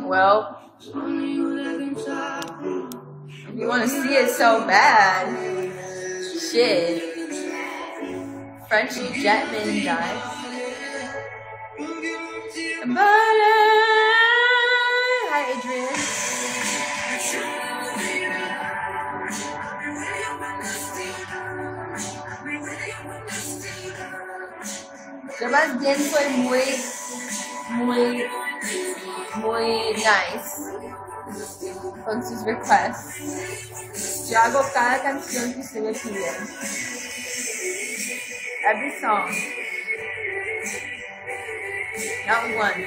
Well, if you want to see it so bad, shit. Frenchie Jetman died. Hi, Adrian. Sebastián fue muy nice con sus requests. Yo hago cada canción que usted me pide. Every song. Not one.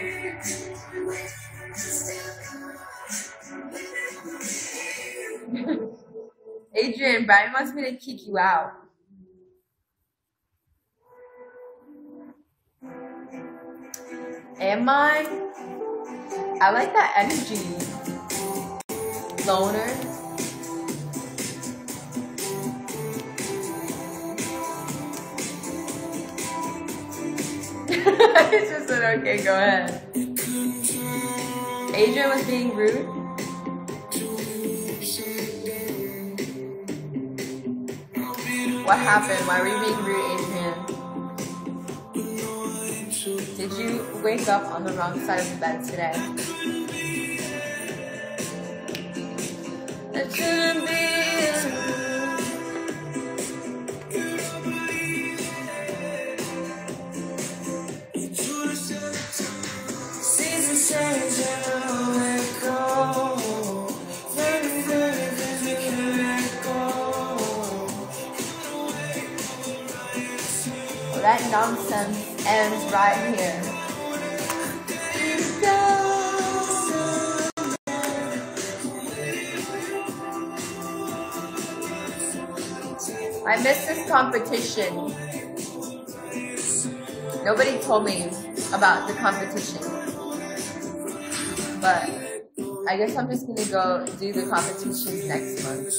Adrian, Brian wants me to kick you out. Am I? I like that energy. Loner. I just said, okay, go ahead. Adrian was being rude. What happened? Why were you being rude, Adrian? Did you wake up on the wrong side of the bed today? It shouldn't be. Seasons change and I'll let go. Very, very busy, can't let go. Well, that nonsense ends right here. I missed this competition. Nobody told me about the competition. But I guess I'm just gonna go do the competitions next month.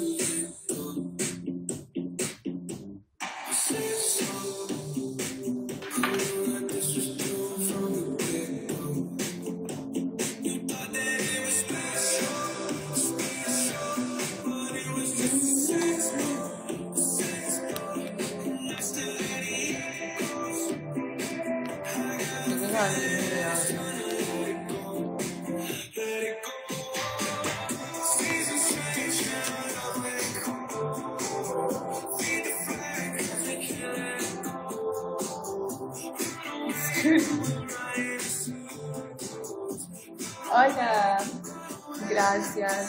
Hola, gracias.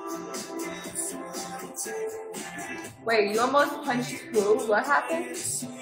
Wait, you almost punched who? What happened?